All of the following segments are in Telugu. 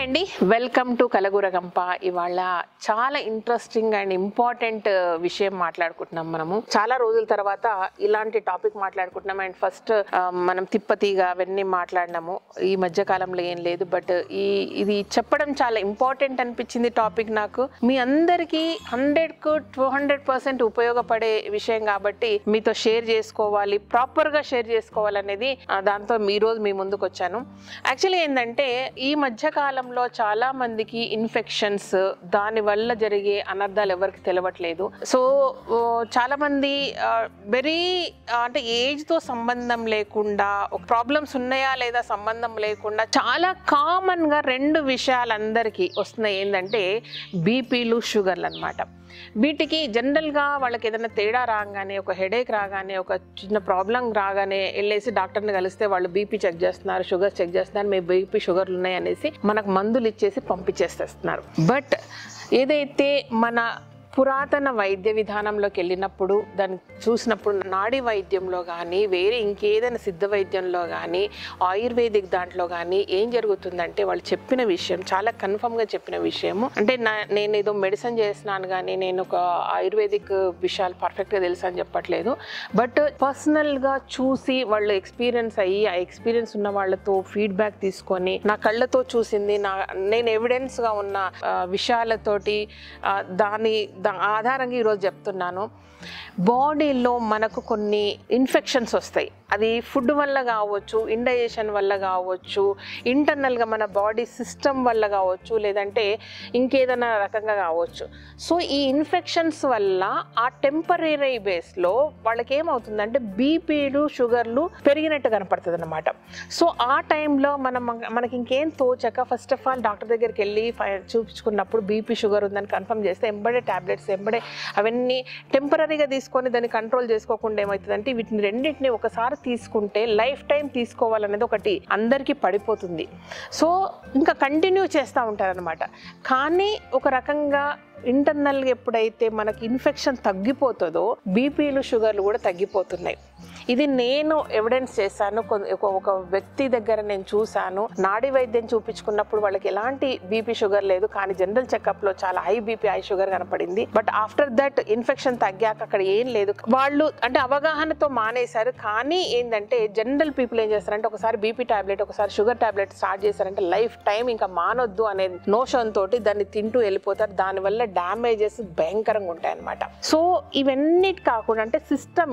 అండి, వెల్కమ్ టు కలగురగంప. ఇవాళ చాలా ఇంట్రెస్టింగ్ అండ్ ఇంపార్టెంట్ విషయం మాట్లాడుకుంటున్నాం. మనము చాలా రోజుల తర్వాత ఇలాంటి టాపిక్ మాట్లాడుకుంటున్నాం. అండ్ ఫస్ట్ మనం తిప్పతీగా అవన్నీ మాట్లాడినాము. ఈ మధ్య కాలంలో ఏం లేదు, బట్ ఇది చెప్పడం చాలా ఇంపార్టెంట్ అనిపించింది టాపిక్ నాకు. మీ అందరికీ 100కు 200% ఉపయోగపడే విషయం కాబట్టి మీతో షేర్ చేసుకోవాలి, ప్రాపర్గా షేర్ చేసుకోవాలనేది దాంతో ఈ రోజు మీ ముందుకు వచ్చాను. యాక్చువల్లీ ఏంటంటే ఈ మధ్య కాలంలో చాలా మందికి ఇన్ఫెక్షన్స్, దాని వల్ల జరిగే అనర్థాలు ఎవరికి తెలియట్లేదు. సో చాలా మంది వెరీ అంటే ఏజ్ తో సంబంధం లేకుండా, ప్రాబ్లమ్స్ ఉన్నాయా లేదా సంబంధం లేకుండా చాలా కామన్ గా రెండు విషయాలు అందరికీ వస్తున్నాయి. ఏంటంటే బీపీలు, షుగర్లు అన్నమాట. వీటికి జనరల్గా వాళ్ళకి ఏదైనా తేడా రాగానే, ఒక హెడేక్ రాగానే, ఒక చిన్న ప్రాబ్లం రాగానే వెళ్ళేసి డాక్టర్ని కలిస్తే వాళ్ళు బీపీ చెక్ చేస్తున్నారు, షుగర్ చెక్ చేస్తున్నారు, మీ బీపీ షుగర్లు ఉన్నాయి అనేసి మనకు మందులు ఇచ్చేసి పంపించేస్తున్నారు. బట్ ఏదైతే మన పురాతన వైద్య విధానంలోకి వెళ్ళినప్పుడు, దాన్ని చూసినప్పుడు నాడీ వైద్యంలో కానీ, వేరే ఇంకేదైనా సిద్ధ వైద్యంలో కానీ, ఆయుర్వేదిక్ దాంట్లో కానీ ఏం జరుగుతుందంటే వాళ్ళు చెప్పిన విషయం చాలా కన్ఫర్మ్గా చెప్పిన విషయము. అంటే నేను ఏదో మెడిసిన్ చేస్తున్నాను కానీ నేను ఒక ఆయుర్వేదిక్ విషయాలు పర్ఫెక్ట్గా తెలుసు అని చెప్పట్లేదు. బట్ పర్సనల్గా చూసి వాళ్ళు ఎక్స్పీరియన్స్ అయ్యి, ఆ ఎక్స్పీరియన్స్ ఉన్న వాళ్ళతో ఫీడ్బ్యాక్ తీసుకొని, నా కళ్ళతో చూసింది, నేను ఎవిడెన్స్గా ఉన్న విషయాలతోటి దాని ఆధారంగా ఈరోజు చెప్తున్నాను. బాడీలో మనకు కొన్ని ఇన్ఫెక్షన్స్ వస్తాయి. అది ఫుడ్ వల్ల కావచ్చు, ఇండైజెషన్ వల్ల కావచ్చు, ఇంటర్నల్గా మన బాడీ సిస్టమ్ వల్ల కావచ్చు, లేదంటే ఇంకేదైనా రకంగా కావచ్చు. సో ఈ ఇన్ఫెక్షన్స్ వల్ల ఆ టెంపరీ బేస్లో వాళ్ళకి ఏమవుతుందంటే బీపీలు, షుగర్లు పెరిగినట్టు కనపడుతుంది అన్నమాట. సో ఆ టైంలో మనకి ఇంకేం తోచక ఫస్ట్ ఆఫ్ ఆల్ డాక్టర్ దగ్గరికి వెళ్ళి చూపించుకున్నప్పుడు బీపీ, షుగర్ ఉందని కన్ఫర్మ్ చేస్తే ఎంబడే టాబ్లెట్స్, ఎంబడే అవన్నీ టెంపరీగా తీసుకొని దాన్ని కంట్రోల్ చేసుకోకుండా ఏమవుతుందంటే వీటిని రెండింటిని ఒకసారి తీసుకుంటే లైఫ్ టైం తీసుకోవాలనేది ఒకటి అందరికీ పడిపోతుంది. సో ఇంకా కంటిన్యూ చేస్తూ ఉంటారనమాట. కానీ ఒక రకంగా ఇంటర్నల్గా ఎప్పుడైతే మనకి ఇన్ఫెక్షన్ తగ్గిపోతుందో బీపీలు, షుగర్లు కూడా తగ్గిపోతున్నాయి. ఇది నేను ఎవిడెన్స్ చేశాను. ఒక వ్యక్తి దగ్గర నేను చూశాను. నాడీ వైద్యం చూపించుకున్నప్పుడు వాళ్ళకి ఎలాంటి బీపీ, షుగర్ లేదు, కానీ జనరల్ చెకప్లో చాలా హై బీపీ, హై షుగర్ కనపడింది. బట్ ఆఫ్టర్ దట్ ఇన్ఫెక్షన్ తగ్గాక అక్కడ ఏం లేదు. వాళ్ళు అంటే అవగాహనతో మానేశారు. కానీ ఏంటంటే జనరల్ పీపుల్ ఏం చేస్తారంటే ఒకసారి బీపీ టాబ్లెట్, ఒకసారి షుగర్ టాబ్లెట్ స్టార్ట్ చేశారంటే లైఫ్ టైం ఇంకా మానొద్దు అనే నోషన్ తోటి దాన్ని తింటూ వెళ్ళిపోతారు. దానివల్ల డ్యామేజెస్ భయంకరంగా ఉంటాయి అన్నమాట. సో ఇవన్నిటి కాకుండా అంటే సిస్టమ్,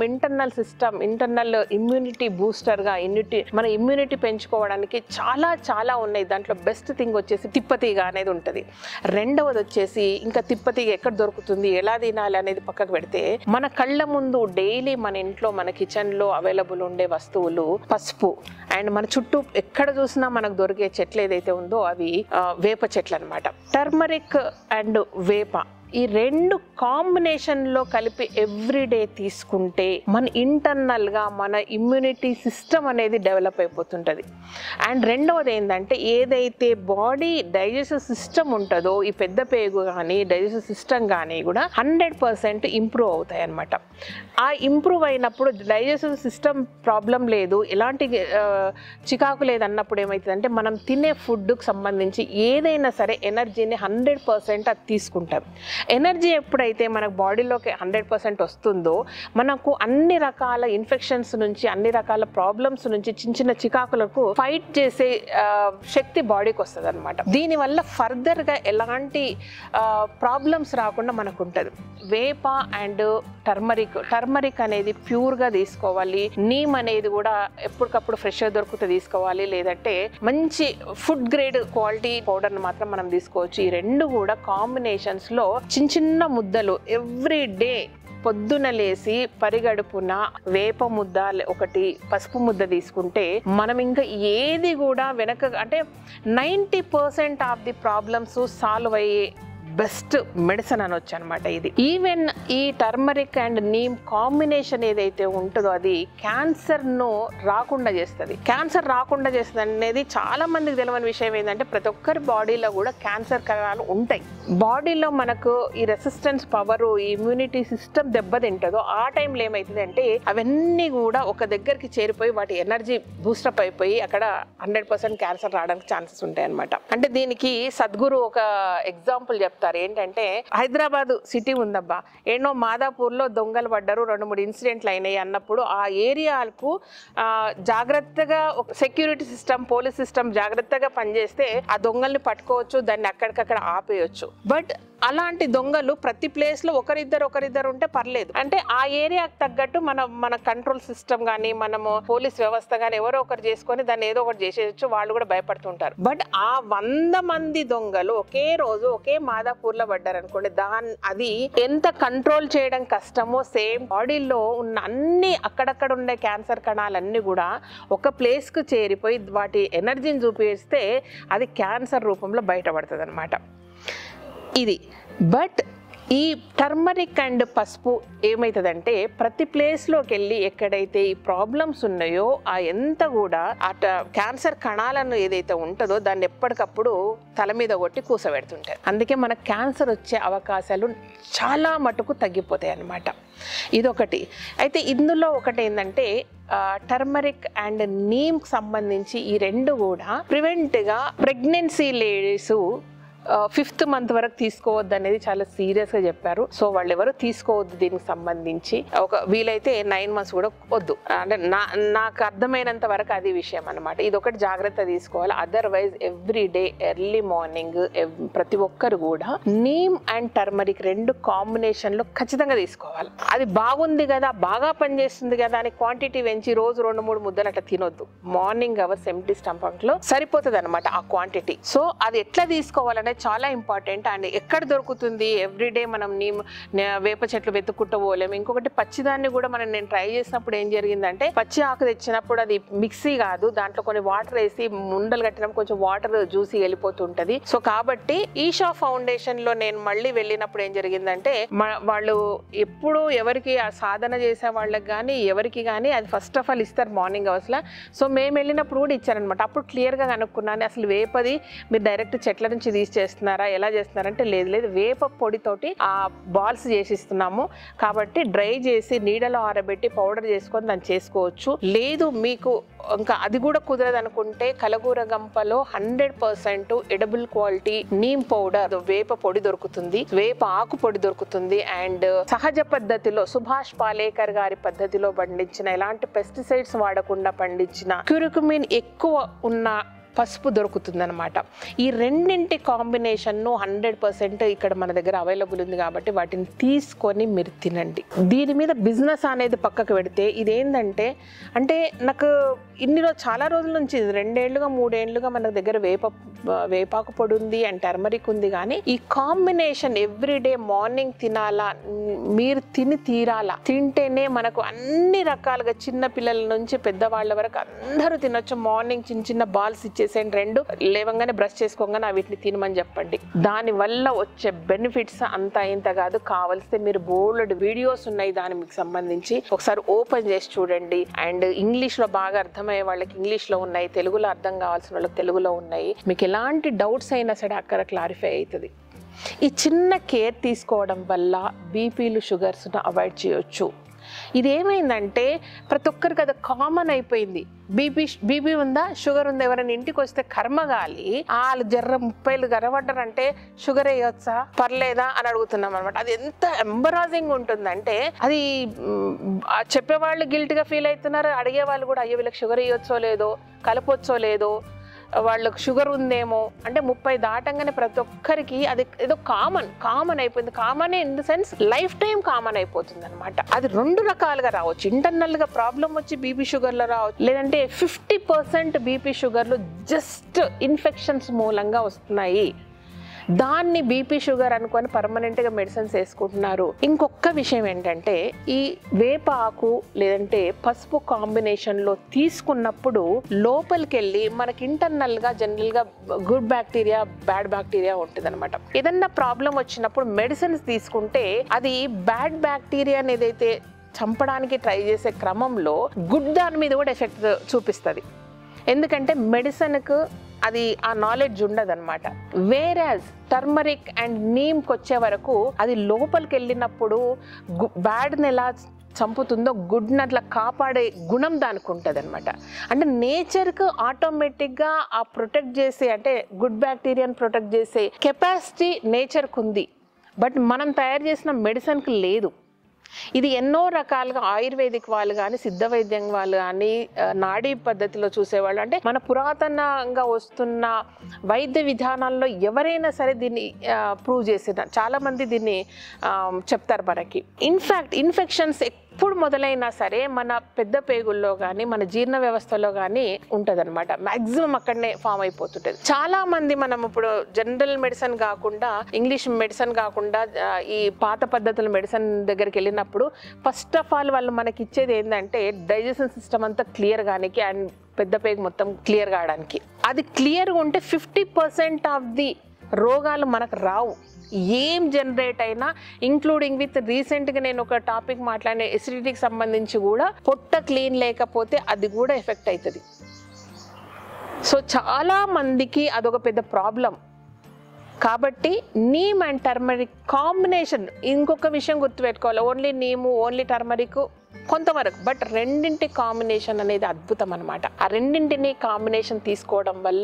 ఇంటర్నల్ ఇమ్యూనిటీ బూస్టర్గా మన ఇమ్యూనిటీ పెంచుకోవడానికి చాలా ఉన్నాయి. దాంట్లో బెస్ట్ థింగ్ వచ్చేసి తిప్పతీగ అనేది ఉంటుంది. రెండవది వచ్చేసి ఇంకా తిప్పతీగ ఎక్కడ దొరుకుతుంది, ఎలా తినాలి అనేది పక్కకు పెడితే, మన కళ్ళ ముందు డైలీ మన ఇంట్లో, మన కిచెన్లో అవైలబుల్ ఉండే వస్తువులు పసుపు, అండ్ మన చుట్టూ ఎక్కడ చూసినా మనకు దొరికే చెట్లు ఏదైతే ఉందో అవి వేప చెట్లు అనమాట. టర్మరిక్ అండ్ వేప ఈ రెండు కాంబినేషన్లో కలిపి ఎవ్రీడే తీసుకుంటే మన ఇంటర్నల్గా మన ఇమ్యూనిటీ సిస్టమ్ అనేది డెవలప్ అయిపోతుంటుంది. అండ్ రెండవది ఏంటంటే ఏదైతే బాడీ డైజెస్టివ్ సిస్టమ్ ఉంటుందో, ఈ పెద్ద పేగు కానీ డైజెస్టివ్ సిస్టమ్ కానీ కూడా 100% ఇంప్రూవ్ అవుతాయి అన్నమాట. ఆ ఇంప్రూవ్ అయినప్పుడు డైజెస్టివ్ సిస్టమ్ ప్రాబ్లం లేదు, ఎలాంటి చికాకు లేదన్నప్పుడు ఏమవుతుందంటే మనం తినే ఫుడ్కి సంబంధించి ఏదైనా సరే ఎనర్జీని 100% అది తీసుకుంటాం. ఎనర్జీ ఎప్పుడైతే మనకు బాడీలోకి 100% వస్తుందో మనకు అన్ని రకాల ఇన్ఫెక్షన్స్ నుంచి, అన్ని రకాల ప్రాబ్లమ్స్ నుంచి, చిన్న చికాకులకు ఫైట్ చేసే శక్తి బాడీకి వస్తుంది అనమాట. దీనివల్ల ఫర్దర్గా ఎలాంటి ప్రాబ్లమ్స్ రాకుండా మనకు ఉంటుంది. వేప అండ్ టర్మరిక్ అనేది ప్యూర్గా తీసుకోవాలి. నీమ్ అనేది కూడా ఎప్పటికప్పుడు ఫ్రెష్గా దొరికితే తీసుకోవాలి, లేదంటే మంచి ఫుడ్ గ్రేడ్ క్వాలిటీ పౌడర్ని మాత్రం మనం తీసుకోవచ్చు. ఈ రెండు కూడా కాంబినేషన్స్లో చిన్న ముద్దలు ఎవ్రీ డే పొద్దున లేసి పరిగడుపున వేప ముద్ద, ఒకటి పసుపు ముద్ద తీసుకుంటే మనం ఇంకా ఏది కూడా వెనక అంటే 90% ఆఫ్ ది ప్రాబ్లమ్స్ సాల్వ్ అయ్యే బెస్ట్ మెడిసిన్ అనొచ్చు అనమాట ఇది. ఈవెన్ ఈ టర్మరిక్ అండ్ నీమ్ కాంబినేషన్ ఏదైతే ఉంటుందో అది క్యాన్సర్ను రాకుండా చేస్తుంది. క్యాన్సర్ రాకుండా చేస్తుంది అనేది చాలా మందికి తెలియని విషయం ఏంటంటే ప్రతి ఒక్కరి బాడీలో కూడా క్యాన్సర్ కణాలు ఉంటాయి. బాడీలో మనకు ఈ రెసిస్టెన్స్ పవర్, ఇమ్యూనిటీ సిస్టమ్ దెబ్బతింటుందో ఆ టైంలో ఏమవుతుంది అంటే అవన్నీ కూడా ఒక దగ్గరికి చేరిపోయి వాటి ఎనర్జీ బూస్టప్ అయిపోయి అక్కడ 100% క్యాన్సర్ రావడానికి ఛాన్సెస్ ఉంటాయి అనమాట. అంటే దీనికి సద్గురు ఒక ఎగ్జాంపుల్ చెప్తారు. ఏంటంటే హైదరాబాద్ సిటీ ఉందబ్బా, ఎన్నో మాదాపూర్లో దొంగలు పడ్డారు, 2-3 ఇన్సిడెంట్లు అయినాయి అన్నప్పుడు ఆ ఏరియాలకు జాగ్రత్తగా సెక్యూరిటీ సిస్టమ్, పోలీస్ సిస్టమ్ జాగ్రత్తగా పనిచేస్తే ఆ దొంగల్ని పట్టుకోవచ్చు, దాన్ని అక్కడికక్కడ ఆపేయచ్చు. బట్ అలాంటి దొంగలు ప్రతి ప్లేస్ లో ఒకరిద్దరు ఉంటే పర్లేదు. అంటే ఆ ఏరియాకి తగ్గట్టు మన కంట్రోల్ సిస్టమ్ కానీ మనము పోలీస్ వ్యవస్థ కానీ ఎవరో ఒకరు చేసుకొని దాన్ని ఏదో ఒకటి చేసేయచ్చు, వాళ్ళు కూడా భయపడుతుంటారు. బట్ ఆ 100 మంది దొంగలు ఒకే రోజు ఒకే మాదాపూర్ లో పడ్డారు అనుకోండి, అది ఎంత కంట్రోల్ చేయడం కష్టమో సేమ్ బాడీలో ఉన్న అన్ని అక్కడక్కడ ఉండే క్యాన్సర్ కణాలన్నీ కూడా ఒక ప్లేస్ కు చేరిపోయి వాటి ఎనర్జీని చూపిస్తే అది క్యాన్సర్ రూపంలో బయటపడుతుంది అనమాట ఇది. బట్ ఈ టర్మరిక్ అండ్ పసుపు ఏమవుతుందంటే ప్రతి ప్లేస్లోకి వెళ్ళి ఎక్కడైతే ఈ ప్రాబ్లమ్స్ ఉన్నాయో ఆ ఎంత కూడా ఆ క్యాన్సర్ కణాలను ఏదైతే ఉంటుందో దాన్ని ఎప్పటికప్పుడు తల మీద కొట్టి కూసబెడుతుంటారు. అందుకే మనకు క్యాన్సర్ వచ్చే అవకాశాలు చాలా మటుకు తగ్గిపోతాయి అన్నమాట. ఇదొకటి. అయితే ఇందులో ఒకటి ఏంటంటే టర్మరిక్ అండ్ నీమ్కి సంబంధించి ఈ రెండు కూడా ప్రివెంట్గా ప్రెగ్నెన్సీ లేడీస్ 5th మంత్ వరకు తీసుకోవద్దు అనేది చాలా సీరియస్గా చెప్పారు. సో వాళ్ళు ఎవరు తీసుకోవద్దు దీనికి సంబంధించి. ఒక వీలైతే 9 months కూడా వద్దు. అంటే నాకు అర్థమైనంత వరకు అది విషయం అనమాట. ఇది ఒకటి జాగ్రత్త తీసుకోవాలి. Otherwise every day early morning ప్రతి ఒక్కరు కూడా నీమ్ అండ్ టర్మరిక్ రెండు కాంబినేషన్లో ఖచ్చితంగా తీసుకోవాలి. అది బాగుంది కదా, బాగా పనిచేస్తుంది కదా అని క్వాంటిటీ పెంచి రోజు 2-3 ముద్దలు అట్లా తినొద్దు. మార్నింగ్ అవర్స్ ఎంప్టీ స్టమక్లో సరిపోతుంది అనమాట ఆ క్వాంటిటీ. సో అది ఎట్లా తీసుకోవాలనే చాలా ఇంపార్టెంట్. అండ్ ఎక్కడ దొరుకుతుంది, ఎవ్రీడే మనం వేప చెట్లు వెతుక్కుంటూ పోలేము. ఇంకొకటి పచ్చిదాన్ని కూడా నేను ట్రై చేసినప్పుడు ఏం జరిగిందంటే పచ్చి ఆకు తెచ్చినప్పుడు అది మిక్సీ కాదు, దాంట్లో కొన్ని వాటర్ వేసి ముండలు కట్టినప్పుడు కొంచెం వాటర్ జ్యూసీ వెళ్ళిపోతుంటది. సో కాబట్టి ఈషా ఫౌండేషన్ లో నేను మళ్ళీ వెళ్ళినప్పుడు ఏం జరిగిందంటే వాళ్ళు ఎప్పుడు ఎవరికి ఆ సాధన చేసే వాళ్ళకి కానీ ఎవరికి కానీ అది ఫస్ట్ ఆఫ్ ఆల్ ఇస్తారు మార్నింగ్ అవర్స్ లో. సో మేము వెళ్ళినప్పుడు కూడా ఇచ్చారనమాట. అప్పుడు క్లియర్ గా కనుక్కున్నాను అసలు వేపది మీరు డైరెక్ట్ చెట్ల నుంచి చేస్తున్నారా, ఎలా చేస్తున్నారంటే లేదు వేప పొడితోటి ఆ బాల్స్ చేసిస్తున్నాము కాబట్టి డ్రై చేసి నీడలో ఆరబెట్టి పౌడర్ చేసుకొని దాన్ని చేసుకోవచ్చు. లేదు మీకు ఇంకా అది కూడా కుదరదు అనుకుంటే కలగూర గంపలో 100% ఎడబుల్ క్వాలిటీ నీమ్ పౌడర్ వేప పొడి దొరుకుతుంది, వేప ఆకు పొడి దొరుకుతుంది. అండ్ సహజ పద్ధతిలో సుభాష్ పాలేకర్ గారి పద్ధతిలో పండించిన ఎలాంటి పెస్టిసైడ్స్ వాడకుండా పండించిన క్యూరికుమిన్ ఎక్కువ ఉన్న పసుపు దొరుకుతుంది అనమాట. ఈ రెండింటి కాంబినేషన్ను 100% ఇక్కడ మన దగ్గర అవైలబుల్ ఉంది కాబట్టి వాటిని తీసుకొని మీరు తినండి. దీని మీద బిజినెస్ అనేది పక్కకు పెడితే ఇదేంటంటే అంటే నాకు చాలా రోజుల నుంచి 2 ఏళ్లుగా 3 ఏళ్లుగా మన దగ్గర వేపాకు పొడి ఉంది అండ్ టర్మరిక్ ఉంది. కానీ ఈ కాంబినేషన్ ఎవ్రీడే మార్నింగ్ తినాలా, మీరు తిని తీరాలా. తింటేనే మనకు అన్ని రకాలుగా చిన్న పిల్లల నుంచి పెద్దవాళ్ళ వరకు అందరూ తినొచ్చు. మార్నింగ్ చిన్న బాల్స్ ఇచ్చేసేయండి, 2 లేవంగానే బ్రష్ చేసుకోగానే వీటిని తినమని చెప్పండి. దాని వల్ల వచ్చే బెనిఫిట్స్ అంతా ఇంత కాదు. కావలిస్తే మీరు బోల్డ్ వీడియోస్ ఉన్నాయి దాని మీకు సంబంధించి, ఒకసారి ఓపెన్ చేసి చూడండి. అండ్ ఇంగ్లీష్లో బాగా అర్థమయ్యే వాళ్ళకి ఇంగ్లీష్లో ఉన్నాయి, తెలుగులో అర్థం కావాల్సిన వాళ్ళకి తెలుగులో ఉన్నాయి. మీకు ఎలాంటి డౌట్స్ అయినా సరే అక్కడ క్లారిఫై అవుతుంది. ఈ చిన్న కేర్ తీసుకోవడం వల్ల బీపీలు షుగర్స్ను అవాయిడ్ చేయొచ్చు. ఇదేమైందంటే ప్రతి ఒక్కరికి అది కామన్ అయిపోయింది. బీపీ ఉందా, షుగర్ ఉందా, ఎవరైనా ఇంటికి వస్తే కర్మగాలి వాళ్ళు 30 గరవడ్డారంటే షుగర్ వేయొచ్చా పర్లేదా అని అడుగుతున్నాం అనమాట. అది ఎంత ఎంబరాజింగ్ ఉంటుందంటే అది చెప్పేవాళ్ళు గిల్ట్గా ఫీల్ అవుతున్నారు, అడిగే వాళ్ళు కూడా అయ్యో వీళ్ళకి షుగర్ వేయొచ్చో లేదో కలపొచ్చో లేదో వాళ్ళకు షుగర్ ఉందేమో అంటే 30 దాటంగానే ప్రతి ఒక్కరికి అది ఏదో కామన్ అయిపోయింది. Common in the sense life time common అయిపోతుంది అనమాట. అది 2 రకాలుగా రావచ్చు. ఇంటర్నల్ గా ప్రాబ్లం వచ్చి బీపీ షుగర్లో రావచ్చు, లేదంటే 50% బీపీ షుగర్లు జస్ట్ ఇన్ఫెక్షన్స్ మూలంగా వస్తున్నాయి. దాన్ని బీపీ షుగర్ అనుకొని పర్మనెంట్గా మెడిసిన్స్ వేసుకుంటున్నారు. ఇంకొక విషయం ఏంటంటే ఈ వేప ఆకు లేదంటే పసుపు కాంబినేషన్లో తీసుకున్నప్పుడు లోపలికి వెళ్ళి మనకి ఇంటర్నల్గా జనరల్గా గుడ్ బ్యాక్టీరియా బ్యాడ్ బ్యాక్టీరియా ఉంటుంది అనమాట. ఏదన్నా ప్రాబ్లం వచ్చినప్పుడు మెడిసిన్స్ తీసుకుంటే అది బ్యాడ్ బ్యాక్టీరియాని ఏదైతే చంపడానికి ట్రై చేసే క్రమంలో గుడ్ దాని మీద కూడా ఎఫెక్ట్ చూపిస్తుంది. ఎందుకంటే మెడిసిన్కు అది ఆ నాలెడ్జ్ ఉండదన్నమాట. వేరాజ్ టర్మరిక్ అండ్ నీమ్కి వచ్చే వరకు అది లోపలికి వెళ్ళినప్పుడు బ్యాడ్ని ఎలా చంపుతుందో గుడ్ని అట్లా కాపాడే గుణం దానికి ఉంటుంది అనమాట. అంటే నేచర్కు ఆటోమేటిక్గా ఆ ప్రొటెక్ట్ చేసే అంటే గుడ్ బ్యాక్టీరియాని ప్రొటెక్ట్ చేసే కెపాసిటీ నేచర్కు ఉంది. బట్ మనం తయారు చేసిన మెడిసిన్కి లేదు. ఇది ఎన్నో రకాలుగా ఆయుర్వేదిక్ వాళ్ళు కానీ సిద్ధ వైద్యం వాళ్ళు కానీ నాడీ పద్ధతిలో చూసేవాళ్ళు అంటే మన పురాతనంగా వస్తున్న వైద్య విధానాల్లో ఎవరైనా సరే దీన్ని ప్రూవ్ చేసిన చాలామంది దీన్ని చెప్తారు మనకి. ఇన్ఫ్యాక్ట్ ఇన్ఫెక్షన్స్ ఎప్పుడు మొదలైనా సరే మన పెద్ద పేగుల్లో కానీ మన జీర్ణ వ్యవస్థలో కానీ ఉంటుంది అనమాట. మ్యాక్సిమం అక్కడనే ఫామ్ అయిపోతుంటుంది. చాలామంది మనం ఇప్పుడు జనరల్ మెడిసిన్ కాకుండా ఇంగ్లీష్ మెడిసిన్ కాకుండా ఈ పాత పద్ధతుల మెడిసిన్ దగ్గరికి వెళ్ళినప్పుడు ఫస్ట్ ఆఫ్ ఆల్ వాళ్ళు మనకి ఇచ్చేది ఏంటంటే డైజెషన్ సిస్టమ్ అంతా క్లియర్ కానికి అండ్ పెద్ద పేగు మొత్తం క్లియర్ కావడానికి. అది క్లియర్గా ఉంటే 50% ఆఫ్ ది రోగాలు మనకు రావు. ఏం జనరేట్ అయినా ఇంక్లూడింగ్ విత్ రీసెంట్గా నేను ఒక టాపిక్ మాట్లాడిన ఎసిడిటీకి సంబంధించి కూడా పొట్ట క్లీన్ లేకపోతే అది కూడా ఎఫెక్ట్ అవుతుంది. సో చాలా మందికి అదొక పెద్ద ప్రాబ్లం. కాబట్టి నీమ్ అండ్ టర్మరిక్ కాంబినేషన్ ఇంకొక విషయం గుర్తుపెట్టుకోవాలి. ఓన్లీ నీము ఓన్లీ టర్మరిక్ కొంతవరకు, బట్ రెండింటి కాంబినేషన్ అనేది అద్భుతం అనమాట. ఆ రెండింటిని కాంబినేషన్ తీసుకోవడం వల్ల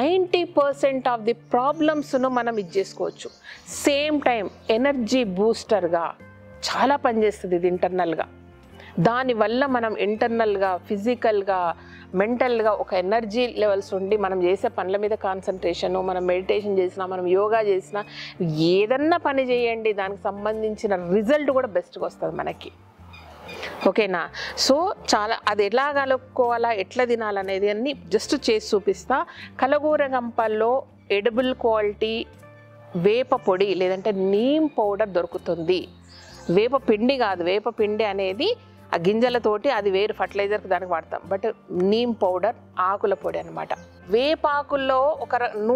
90% ఆఫ్ ది ప్రాబ్లమ్స్ను మనం ఇది చేసుకోవచ్చు. సేమ్ టైం ఎనర్జీ బూస్టర్గా చాలా పనిచేస్తుంది ఇది ఇంటర్నల్గా. దానివల్ల మనం ఇంటర్నల్గా ఫిజికల్గా మెంటల్గా ఒక ఎనర్జీ లెవెల్స్ ఉండి మనం చేసే పనుల మీద కాన్సన్ట్రేషను, మనం మెడిటేషన్ చేసినా మనం యోగా చేసినా ఏదన్నా పని చేయండి దానికి సంబంధించిన రిజల్ట్ కూడా బెస్ట్గా వస్తుంది మనకి. ఓకేనా? సో చాలా అది ఎలా కలుపుకోవాలా ఎట్లా తినాలనేది అన్ని జస్ట్ చేసి చూపిస్తా. కలగూరగంపల్లో ఎడిబుల్ క్వాలిటీ వేప పొడి లేదంటే నీమ్ పౌడర్ దొరుకుతుంది. వేప పిండి కాదు, వేప పిండి అనేది ఆ గింజలతోటి అది వేరు ఫర్టిలైజర్కి దానికి వాడతాం. బట్ నీమ్ పౌడర్ ఆకుల పొడి అనమాట. వేపాకుల్లో ఒక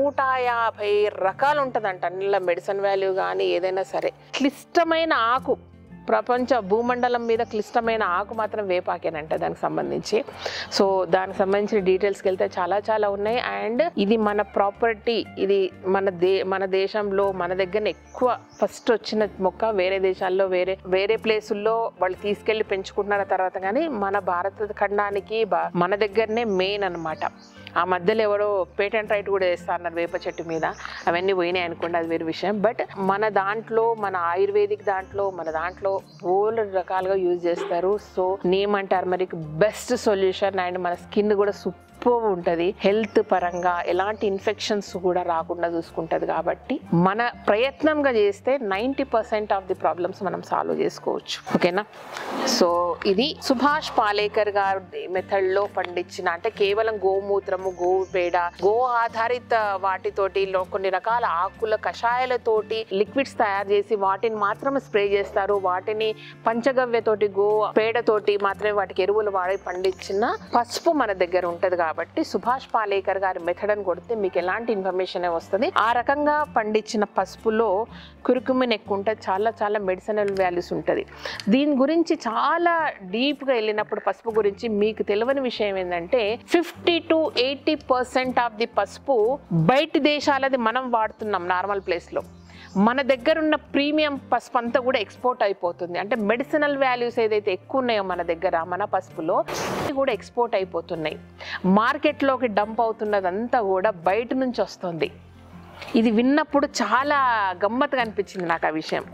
150 రకాలు ఉంటుందంట. అన్నిలో మెడిసిన్ వాల్యూ కానీ ఏదైనా సరే. క్లిష్టమైన ఆకు ప్రపంచ భూమండలం మీద క్లిష్టమైన ఆకు మాత్రం వేపాకేనంట దానికి సంబంధించి. సో దానికి సంబంధించిన డీటెయిల్స్కి వెళ్తే చాలా చాలా ఉన్నాయి. అండ్ ఇది మన ప్రాపర్టీ, ఇది మన దేశంలో మన దగ్గర ఎక్కువ ఫస్ట్ వచ్చిన మొక్క. వేరే దేశాల్లో వేరే ప్లేసుల్లో వాళ్ళు తీసుకెళ్ళి పెంచుకుంటున్న తర్వాత కానీ మన భారత ఖండానికి మన దగ్గరనే మెయిన్ అనమాట. ఆ మధ్యలో ఎవరో పేటెంట్ రైట్ కూడా వేస్తా అన్నారు వేప చెట్టు మీద. అవన్నీ పోయినాయి అనుకోండి, అది వేరే విషయం. బట్ మన దాంట్లో మన ఆయుర్వేదిక్ దాంట్లో మన దాంట్లో బోల్డ్ రకాలుగా యూజ్ చేస్తారు. So neem and turmeric best solution. And మన స్కిన్ కూడా సూపర్ ఉంటుంది. హెల్త్ పరంగా ఎలాంటి ఇన్ఫెక్షన్స్ కూడా రాకుండా చూసుకుంటుంది. కాబట్టి మన ప్రయత్నంగా చేస్తే 90% ఆఫ్ ది ప్రాబ్లమ్స్ మనం సాల్వ్ చేసుకోవచ్చు. ఓకేనా? సో ఇది సుభాష్ పాలేకర్ గారు మెథడ్లో పండించిన అంటే కేవలం గోమూత్రము, గోవు పేడ, గో ఆధారిత వాటితోటి కొన్ని రకాల ఆకుల కషాయాలతోటి లిక్విడ్స్ తయారు చేసి వాటిని మాత్రమే స్ప్రే చేస్తారు. వాటిని పంచగవ్యతోటి గో పేడతోటి మాత్రమే వాటికి ఎరువులు వాడి పండించిన పసుపు మన దగ్గర ఉంటుంది. కాబట్టి సుభాష్ పాలేకర్ గారి మెథడ్ అని కొడితే మీకు ఎలాంటి ఇన్ఫర్మేషన్ వస్తుంది. ఆ రకంగా పండించిన పసుపులో కురుకుమిన్ ఎక్కువ ఉంటుంది. చాలా చాలా మెడిసినల్ వాల్యూస్ ఉంటుంది. దీని గురించి చాలా డీప్గా వెళ్ళినప్పుడు పసుపు గురించి మీకు తెలియని విషయం ఏంటంటే 50 to 80% ఆఫ్ ది పసుపు బయట దేశాలది మనం వాడుతున్నాం నార్మల్ ప్లేస్లో. మన దగ్గర ఉన్న ప్రీమియం పసుపు అంతా కూడా ఎక్స్పోర్ట్ అయిపోతుంది. అంటే మెడిసినల్ వాల్యూస్ ఏదైతే ఎక్కువ ఉన్నాయో మన దగ్గర మన పసుపులో కూడా ఎక్స్పోర్ట్ అయిపోతున్నాయి. మార్కెట్లోకి డంప్ అవుతున్నదంతా కూడా బయట నుంచి వస్తుంది. ఇది విన్నప్పుడు చాలా గమ్మత్తుగా అనిపించింది నాకు ఆ విషయం.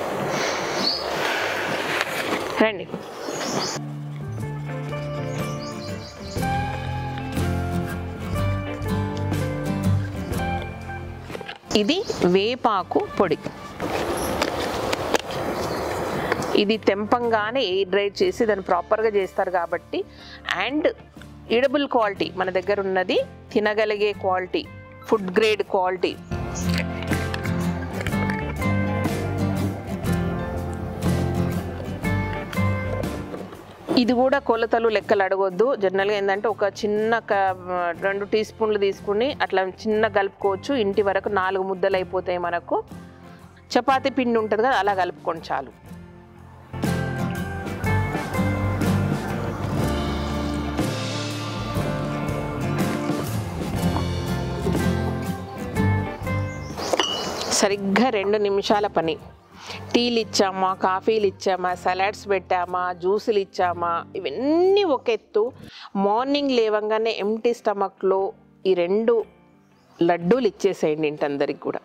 రండి. ఇది వేపాకు పొడి. ఇది తెంపంగానే ఎయిర్ డ్రైడ్ చేసి దాన్ని ప్రాపర్గా చేస్తారు కాబట్టి. అండ్ ఎడిబుల్ క్వాలిటీ మన దగ్గర ఉన్నది, తినగలిగే క్వాలిటీ, ఫుడ్ గ్రేడ్ క్వాలిటీ. ఇది కూడా కొలతలు లెక్కలు అడగొద్దు. జనరల్గా ఏంటంటే ఒక చిన్న 2 టీ స్పూన్లు తీసుకుని అట్లా చిన్న కలుపుకోవచ్చు. ఇంటి వరకు 4 ముద్దలు అయిపోతాయి మనకు. చపాతీ పిండి ఉంటుంది కదా, అలా కలుపుకోండి చాలు. సరిగ్గా 2 నిమిషాల పని. టీలు ఇచ్చామా, కాఫీలు ఇచ్చామా, సలాడ్స్ పెట్టామా, జ్యూసులు ఇచ్చామా, ఇవన్నీ ఒక ఎత్తు. మార్నింగ్ లేవంగానే ఎంటీ స్టమక్లో ఈ 2 లడ్డూలు ఇచ్చేసేయండి ఇంటందరికి కూడా.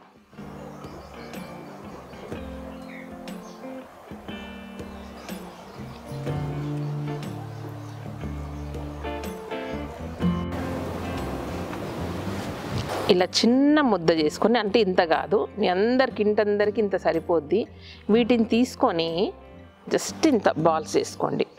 ఇలా చిన్న ముద్ద చేసుకొని, అంటే ఇంత కాదు, మీ అందరికి ఇంటందరికి ఇంత సరిపోద్ది. వీటిని తీసుకొని జస్ట్ ఇంత బాల్స్ చేసుకోండి.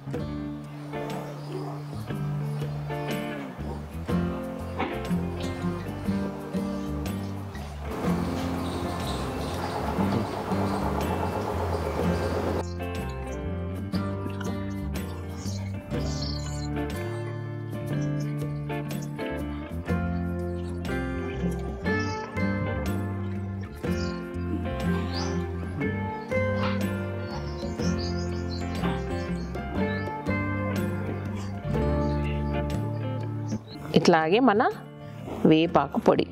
ఇట్లాగే మన వేపాకు పొడి.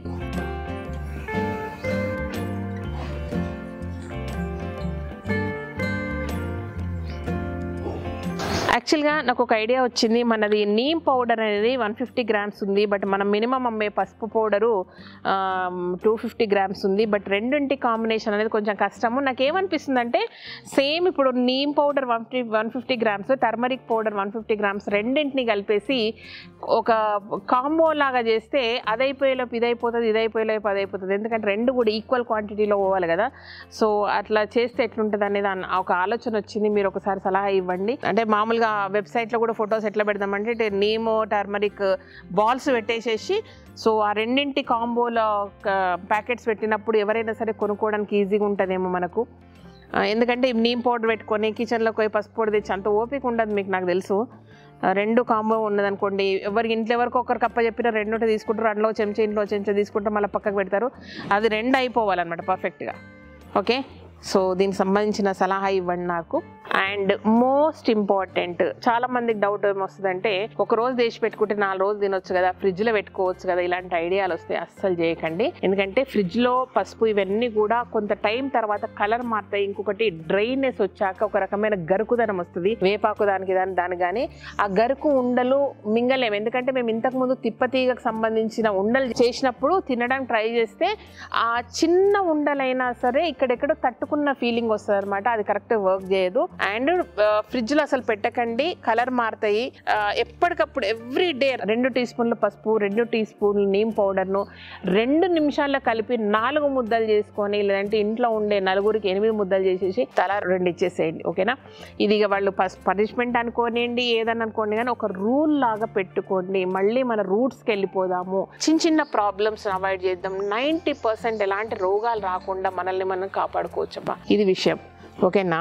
యాక్చువల్గా నాకు ఒక ఐడియా వచ్చింది. మనది నీమ్ పౌడర్ అనేది 150 గ్రామ్స్ ఉంది, బట్ మనం మినిమం అమ్మే పసుపు పౌడరు 250 గ్రామ్స్ ఉంది. బట్ రెండింటి కాంబినేషన్ అనేది కొంచెం కష్టము. నాకు ఏమనిపిస్తుంది అంటే, సేమ్ ఇప్పుడు neem powder 150 grams, turmeric powder 150 grams రెండింటిని కలిపేసి ఒక కాంబో లాగా చేస్తే అదైపోయేలోపు ఇదైపోతుంది, ఇదైపోయేలోపు అదైపోతుంది. ఎందుకంటే 2 కూడా ఈక్వల్ క్వాంటిటీలో పోవాలి కదా. సో అట్లా చేస్తే ఎట్లుంటుంది అనేది ఒక ఆలోచన వచ్చింది. మీరు ఒకసారి సలహా ఇవ్వండి. అంటే మామూలుగా వెబ్సైట్లో కూడా ఫొటోస్ ఎట్లా పెడదామంటే నీమో టర్మరిక్ బాల్స్ పెట్టేసేసి, సో ఆ రెండింటి కాంబోలో ప్యాకెట్స్ పెట్టినప్పుడు ఎవరైనా సరే కొనుక్కోవడానికి ఈజీగా ఉంటుందేమో మనకు. ఎందుకంటే నీమ్ పౌడర్ పెట్టుకొని కిచెన్లోకి పోయి పసుపు పొడి తెచ్చి అంత ఓపిక ఉండదు మీకు, నాకు తెలుసు. 2 కాంబో ఉన్నదనుకోండి, ఎవరికి ఇంట్లో ఎవరికి ఒకరికి అప్ప చెప్పిన 2 తీసుకుంటారు, అందులో చెంచా ఇంట్లో చెంచా తీసుకుంటారు, మళ్ళీ పక్కకు పెడతారు. అది 2 అయిపోవాలన్నమాట పర్ఫెక్ట్గా. ఓకే, సో దీనికి సంబంధించిన సలహా ఇవ్వండి నాకు. అండ్ మోస్ట్ ఇంపార్టెంట్, చాలా మందికి డౌట్ ఏమొస్తుందంటే, ఒక రోజు తెచ్చి పెట్టుకుంటే 4 రోజులు తినొచ్చు కదా, ఫ్రిడ్జ్లో పెట్టుకోవచ్చు కదా, ఇలాంటి ఐడియాలు వస్తే అస్సలు చేయకండి. ఎందుకంటే ఫ్రిడ్జ్లో పసుపు ఇవన్నీ కూడా కొంత టైం తర్వాత కలర్ మారుతాయి. ఇంకొకటి డ్రైనెస్ వచ్చాక ఒక రకమైన గరుకుదనం వస్తుంది. వేపాకు దానికి కానీ ఆ గరుకు ఉండలు మింగలేము. ఎందుకంటే మేము ఇంతకుముందు తిప్పతీగకు సంబంధించిన ఉండలు చేసినప్పుడు తినడానికి ట్రై చేస్తే ఆ చిన్న ఉండలైనా సరే ఇక్కడెక్కడో తట్టుకున్న ఫీలింగ్ వస్తుంది అనమాట. అది కరెక్ట్ వర్క్ చేయదు. అండ్ ఫ్రిడ్జ్లో అసలు పెట్టకండి, కలర్ మారుతాయి. ఎప్పటికప్పుడు ఎవ్రీ డే 2 టీ స్పూన్ల పసుపు, 2 టీ స్పూన్లు నీమ్ పౌడర్ను 2 నిమిషాల్లో కలిపి 4 ముద్దలు చేసుకొని, లేదంటే ఇంట్లో ఉండే 4కి 8 ముద్దలు చేసేసి తలా 2 ఇచ్చేసేయండి. ఓకేనా, ఇది వాళ్ళు పనిష్మెంట్ అనుకోనివ్వండి, ఏదన్నా అనుకోండి, కానీ ఒక రూల్ లాగా పెట్టుకోండి. మళ్ళీ మన రూట్స్కి వెళ్ళిపోదాము, చిన్న ప్రాబ్లమ్స్ అవాయిడ్ చేద్దాం. 90% ఎలాంటి రోగాలు రాకుండా మనల్ని మనం కాపాడుకోవచ్చబ్బా, ఇది విషయం. ఓకేనా.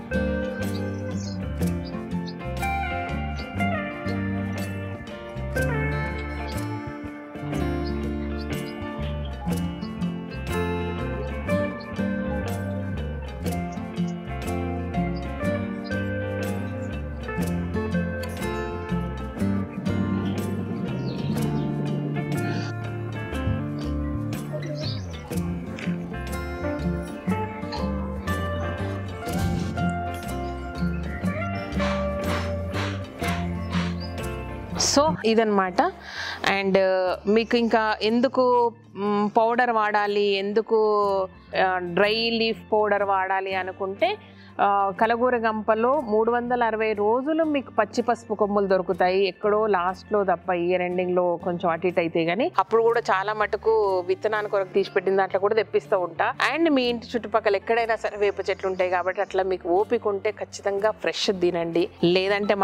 సో ఇదన్నమాట. అండ్ మీకు ఇంకా ఎందుకు పౌడర్ వాడాలి, ఎందుకు డ్రై లీఫ్ పౌడర్ వాడాలి అనుకుంటే, కలగూర గంపలో 360 రోజులు మీకు పచ్చి పసుపు కొమ్ములు దొరుకుతాయి. ఎక్కడో లాస్ట్లో తప్ప ఇయర్ ఎండింగ్లో కొంచెం అటు ఇటు అయితే కానీ, అప్పుడు కూడా చాలా మటుకు విత్తనాన్ని కొరకు తీసిపెట్టిన దాంట్లో కూడా తెప్పిస్తూ ఉంటా. అండ్ మీ ఇంటి చుట్టుపక్కల ఎక్కడైనా సరే వేప చెట్లు ఉంటాయి కాబట్టి అట్లా మీకు ఓపిక ఉంటే ఖచ్చితంగా ఫ్రెష్ తినండి. లేదంటే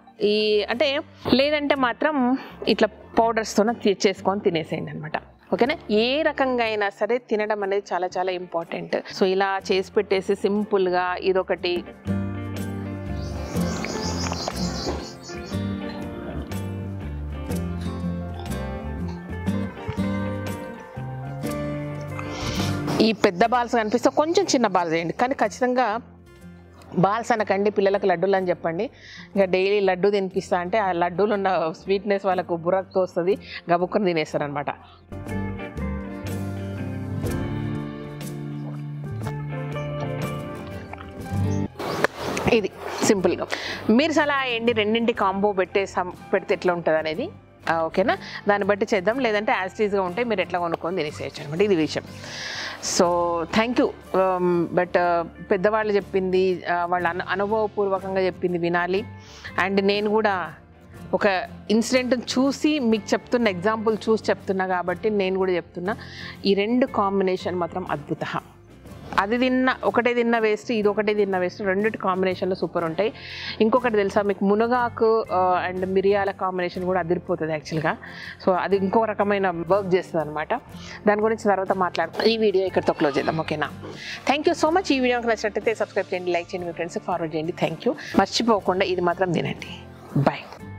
మాత్రం ఇట్లా పౌడర్స్తోనే చేసుకొని తినేసేయండి అనమాట. ఓకేనా. ఏ రకంగా అయినా సరే తినడం అనేది చాలా చాలా ఇంపార్టెంట్. సో ఇలా చేసి పెట్టేసి సింపుల్గా ఇదొకటి ఈ పెద్ద బాల్స్ కనిపిస్తే కొంచెం చిన్న బాల్స్ వేయండి, కానీ ఖచ్చితంగా బాల్స్ అనకండి, పిల్లలకు లడ్డూలు అని చెప్పండి. ఇంకా డైలీ లడ్డు తినిపిస్తా అంటే ఆ లడ్డూలు ఉన్న స్వీట్నెస్ వాళ్ళకు బుర్రకు తోస్తుంది, గబుక్కుని తినేస్తారనమాట. ఇది సింపుల్గా మీరు సలా ఏంటి రెండింటి కాంబో పెడితే ఎట్లా ఉంటుంది అనేది ఓకేనా, దాన్ని బట్టి చేద్దాం. లేదంటే యాజ్ టీజ్గా ఉంటే మీరు ఎట్లా కొనుక్కొని తినేసేయచ్చు అనమాట, ఇది విషయం. So thank you. బట్ పెద్దవాళ్ళు చెప్పింది వాళ్ళ అనుభవపూర్వకంగా చెప్పింది వినాలి. అండ్ నేను కూడా ఒక ఇన్సిడెంట్ చూసి మీకు చెప్తున్న, ఎగ్జాంపుల్ చూసి చెప్తున్నా కాబట్టి నేను కూడా చెప్తున్నా, ఈ రెండు కాంబినేషన్ మాత్రం అద్భుత. అది ఒకటే తిన్న వేస్ట్, ఇది ఒకటే తిన్న వేస్ట్, రెండింటి కాంబినేషన్లో సూపర్ ఉంటాయి. ఇంకొకటి తెలుసా మీకు, మునగాకు అండ్ మిరియాల కాంబినేషన్ కూడా అదిరిపోతుంది యాక్చువల్గా. సో అది ఇంకో రకమైన వర్క్ చేస్తుంది అనమాట. దాని గురించి తర్వాత మాట్లాడుకుందాం. ఈ వీడియో ఇక్కడితో క్లోజ్ చేద్దాం, ఓకేనా. Thank you so much. ఈ వీడియోకి నచ్చినట్టయితే సబ్స్క్రైబ్ చేయండి, లైక్ చేయండి, మీ ఫ్రెండ్స్కి ఫార్వర్డ్ చేయండి. Thank you. మర్చిపోకుండా ఇది మాత్రం తినండి. బాయ్.